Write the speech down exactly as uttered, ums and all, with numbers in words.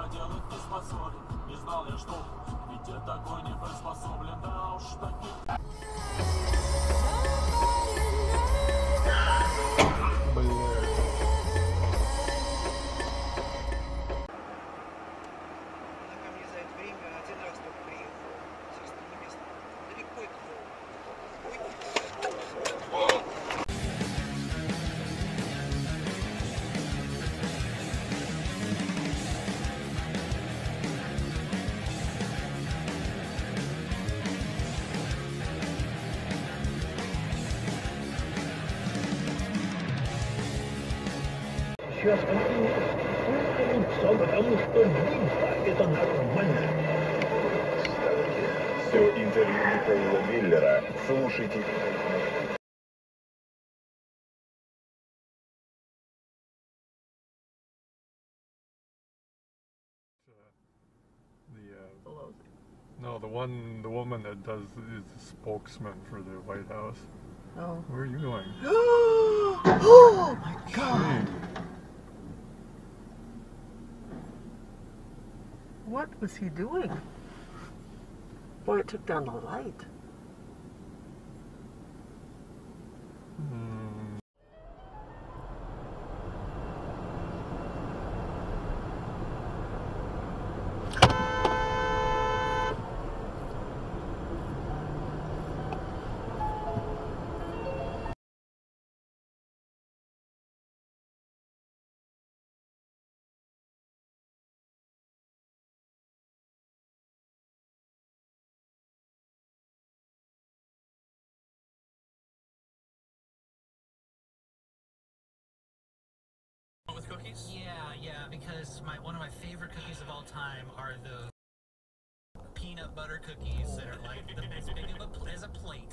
поделать не способен. Не знал я, что ведь я такой не приспособлен. Да уж таки. Сейчас какие-то лицо, потому что битва — это нормально. Кстати, все интервью Михаила Миллера слушайте. The uh, no, the one, the woman that does is the spokesman for the White House. Oh. Where are you going? Oh my God! What was he doing? Boy, it took down the light. Hmm. With cookies? Yeah, yeah, because my one of my favorite cookies of all time are the peanut butter cookies that are like the, as big of a, as a plate.